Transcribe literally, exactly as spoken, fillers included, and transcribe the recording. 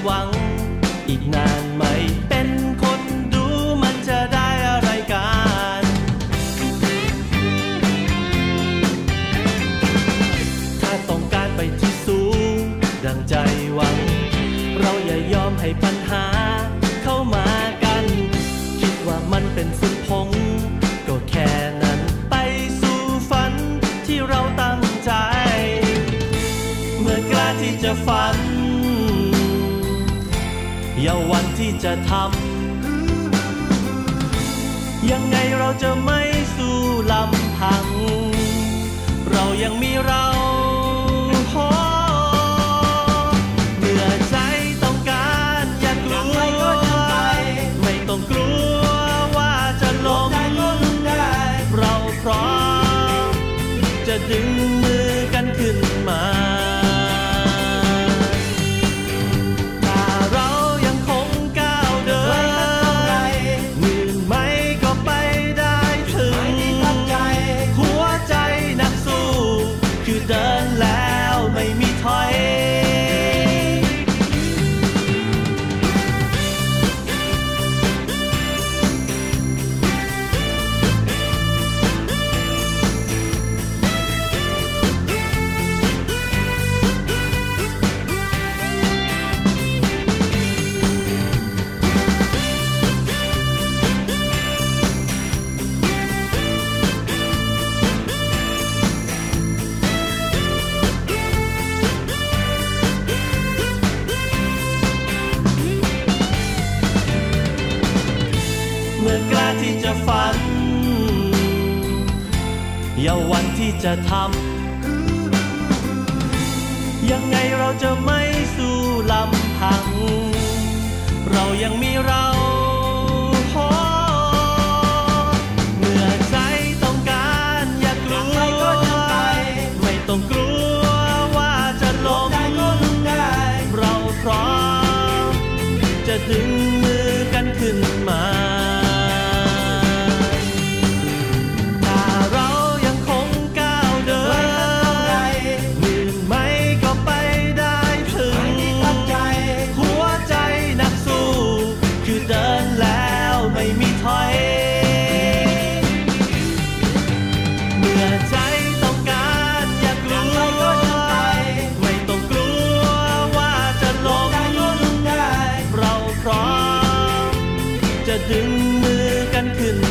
หวังอีกนานไหมเป็นคนดูมันจะได้อะไรกันถ้าต้องการไปที่สูงดังใจหวังเราอย่ายอมให้ปัญหาเข้ามากันคิดว่ามันเป็นฝุ่นผงก็แค่นั้นไปสู่ฝันที่เราตั้งใจเมื่อกล้าที่จะฝันอย่าหวั่นที่จะทำยังไงเราจะไม่สู้ลำพังเรายังมีเราเมื่อใจต้องการอย่ากลัวไม่ต้องกลัวว่าจะล้มเราพร้อมจะดึงมือกันขึ้นมาเดินแล้วไม่มีถอยเมื่อกล้าที่จะฝันอย่าหวั่นที่จะทำยังไงเราจะไม่สู้ลำพังเรายังมีเราเมื่อใจต้องการอย่ากลัวไม่ต้องกลัวว่าจะล้มเราพร้อมจะดึงมือกันขึ้นมาเดินแล้วไม่มีถอยเมื่อใจต้องการอย่ากลัวไม่ต้องกลัวว่าจะล้มเราพร้อมจะดึงมือกันขึ้น